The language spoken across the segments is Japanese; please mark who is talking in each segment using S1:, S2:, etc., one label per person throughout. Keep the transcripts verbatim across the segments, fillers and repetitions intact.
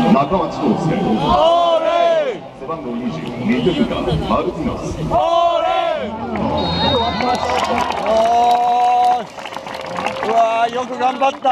S1: 中町康介、背番号にじゅう、ミドルカマルティノス。
S2: うわー、よく頑張った。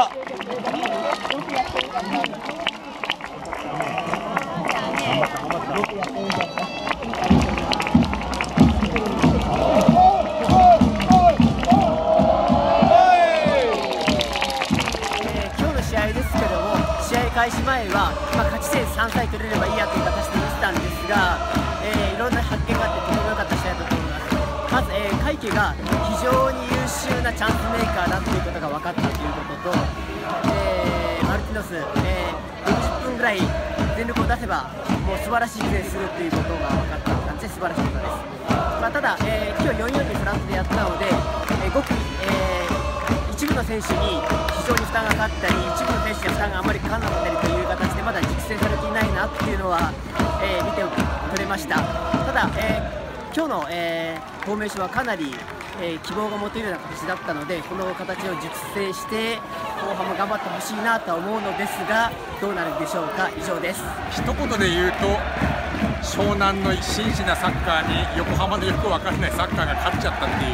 S3: 開始前は、まあ、勝ち点さんさえ取れればいいやという形で見てたんですが、えー、いろんな発見があってとても良かった試合だと思います。まず、えー、海家が非常に優秀なチャンスメーカーだということが分かったということと、えー、マルティノス、えー、ろくじゅっぷんぐらい全力を出せばもう素晴らしいプレーするということが分かったので素晴らしいことです。まあ、ただ、えー、今日よんよんにフランスでやったので、えー、ごく、えー、一部の選手に非常に負担がかかったり、一部の選手に負担があまりかからなかったりという形でまだ熟成されていないなっていうのは、えー、見て取れました。ただ、えー、今日の、えー、フォーメーションはかなり、えー、希望が持てるような形だったので、この形を熟成して後半も頑張ってほしいなとは思うのですが、どうなるでしょうか。以上です。
S4: 一言で言うと、湘南の真摯なサッカーに横浜のよく分からないサッカーが勝っちゃったっていう、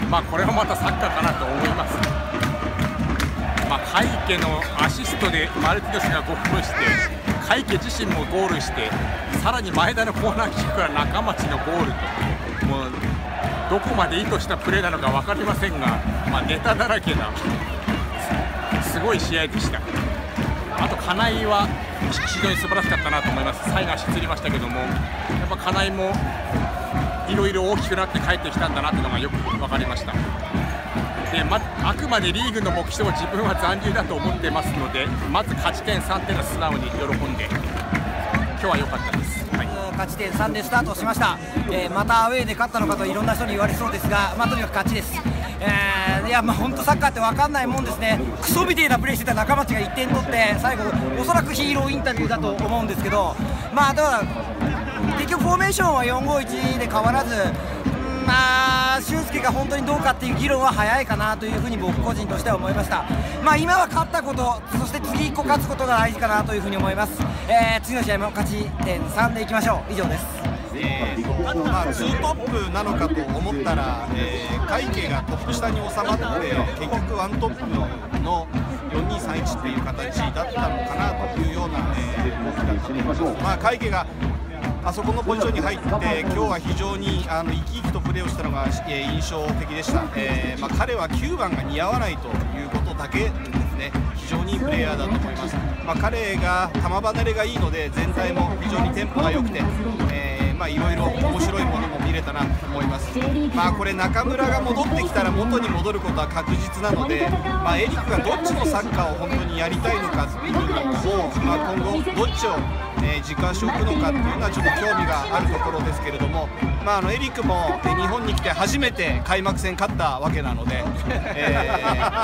S4: まあこれはまたサッカーかなと思います。まあ、海家のアシストでマルティノスがゴールして、海家自身もゴールして、さらに前田のコーナーキックから中町のゴールと、もうどこまで意図したプレーなのか分かりませんが、まあ、ネタだらけなすごい試合でした。あと金井は非常に素晴らしかったなと思います。最後足つりましたけども、やっぱ金井もいろいろ大きくなって帰ってきたんだなというのがよく分かりました。でま、あくまでリーグの目標は自分は残留だと思ってますので、まず勝ち点さんというのは素直に喜んで、今日は良かったです。はい、
S5: 勝ち点さんでスタートしました。えー、またアウェーで勝ったのかといろんな人に言われそうですが、まあ、とにかく勝ちです。えー、いや、まあ、本当サッカーって分かんないもんですね。クソみてえなプレーしてた中町がいってん取って、最後、おそらくヒーローインタビューだと思うんですけど、まあ、だから結局、フォーメーションはよんごいちで変わらず。まあ、俊介が本当にどうかっていう議論は早いかなというふうに僕個人としては思いました。まあ、今は勝ったこと、そして次いっこ勝つことが大事かなというふうに思います。えー、次の試合も勝ち点さんでいきましょう。以上です。
S6: えーまあ、ツートップなのかと思ったら、えー、海家がトップ下に収まって結局ワントップのよんにさんいちっていう形だったのかなというような、えー、動きだったと思います。まあ、海家があそこのポジションに入って今日は非常にあの生き生きとプレーをしたのが、えー、印象的でした。えーまあ、彼はきゅうばんが似合わないということだけですね、非常にいいプレーヤーだと思います。まあ、彼が球離れがいいので全体も非常にテンポが良くて、えーまあ、いろいろ面白いものも見れたなと思います。まあ、これ中村が戻ってきたら元に戻ることは確実なので、まあ、エリックがどっちのサッカーを本当にやりたいのかというのを、まあ、今後どっちをえー、軸足を置くのかっていうのはちょっと興味があるところですけれども、まあ、あのエリックも、えー、日本に来て初めて開幕戦勝ったわけなので、え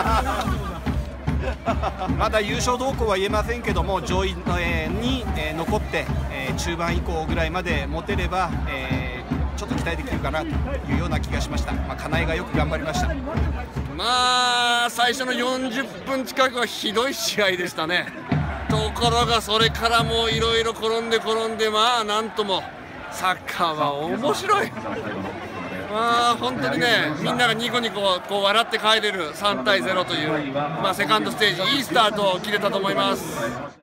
S6: ー、まだ優勝動向は言えませんけども上位、えー、に、えー、残って、えー、中盤以降ぐらいまで持てれば、えー、ちょっと期待できるかなというような気がしました。まあ、金井がよく頑張りました。
S7: まあ最初のよんじゅっぷん近くはひどい試合でしたね。ところがそれからもいろいろ転んで転んで、まあなんともサッカーは面白い。まあ本当にね、みんながニコニコこう笑って帰れるさんたいゼロという、まあ、セカンドステージいいスタートを切れたと思います。